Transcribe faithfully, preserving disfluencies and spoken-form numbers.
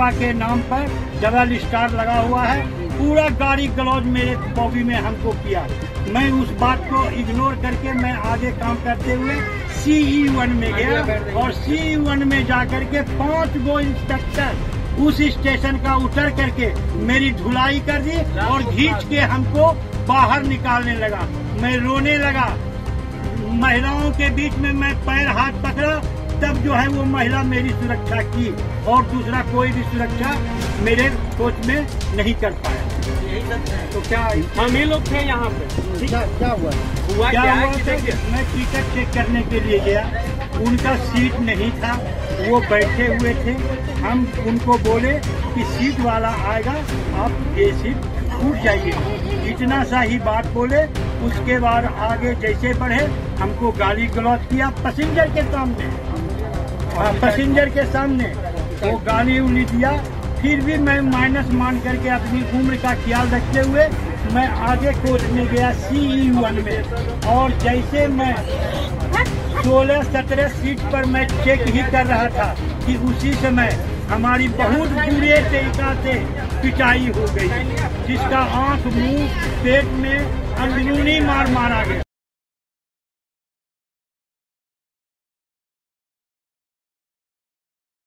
सेवा के नाम पर डबल स्टार लगा हुआ है। पूरा गाड़ी गलौज मेरे बॉगी में हमको किया। मैं उस बात को इग्नोर करके मैं आगे काम करते हुए सी ई वन में गया और सी ई वन में जाकर के पांच गो इंस्पेक्टर उस स्टेशन का उतर करके मेरी धुलाई कर दी और खींच के हमको बाहर निकालने लगा। मैं रोने लगा। महिलाओं के बीच में मैं पैर हाथ पकड़ा, तब जो है वो महिला मेरी सुरक्षा की और दूसरा कोई भी सुरक्षा मेरे कोच में नहीं कर पाया। तो क्या हम ही लोग थे यहाँ पे? क्या क्या हुआ हुआ क्या क्या हुआ है था कि मैं टिकट चेक करने के लिए गया, उनका सीट नहीं था, वो बैठे हुए थे। हम उनको बोले कि सीट वाला आएगा, आप ये सीट छूट जाइए। इतना सा ही बात बोले। उसके बाद आगे जैसे बढ़े हमको गाली गलौज किया पैसेंजर के सामने, पैसेंजर के सामने वो गाली उली दिया। फिर भी मैं माइनस मान करके अपनी उम्र का ख्याल रखते हुए मैं आगे कोच में गया सी ई वन में। और जैसे मैं सोलह सत्रह सीट पर मैं चेक ही कर रहा था कि उसी समय हमारी बहुत बुरे तरीका से पिटाई हो गई, जिसका आंख मुंह पेट में अंदरूनी मार मारा गया।